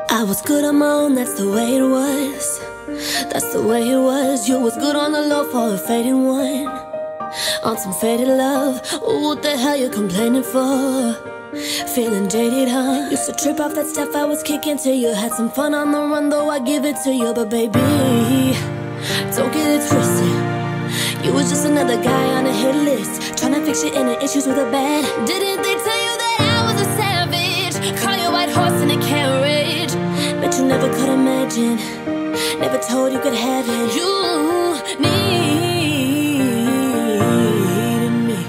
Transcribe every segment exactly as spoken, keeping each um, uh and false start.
I was good on my own, that's the way it was. That's the way it was. You was good on the low for a fading one. On some faded love. Ooh, what the hell you complaining for? Feeling jaded, huh? Used to trip off that stuff I was kicking till you had some fun on the run, though I give it to you. But baby, don't get it twisted. You was just another guy on a hit list, trying to fix your inner issues with a bad. Didn't they tell you that I was a savage? Call your white horse in a carriage. Bet you never could imagine, never told you could have it. You needed me.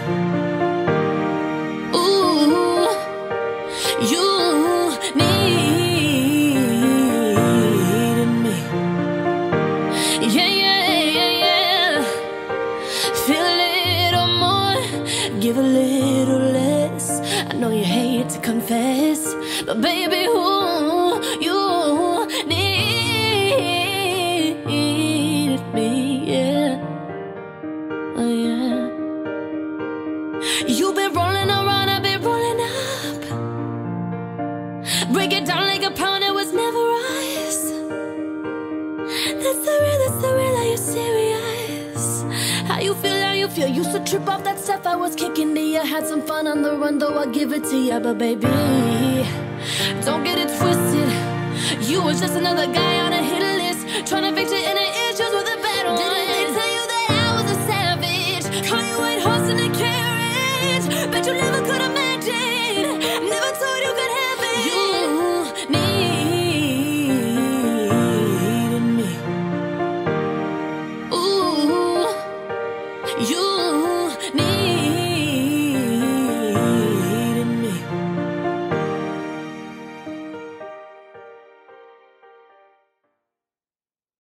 Ooh, you needed me. Yeah, yeah, yeah, yeah. Feel a little more, give a little less. I know you hate to confess, but baby, who you needed me, yeah, oh yeah. You've been rolling around, I've been rolling up. Break it down like a pound, it was never us. That's the real, that's the real, are you serious? How you feel, how you feel? Used to trip off that stuff I was kicking to you. Had some fun on the run, though I give it to you. But baby, don't get it twisted. You was just another guy on a hit list, trying to fix your inner issues with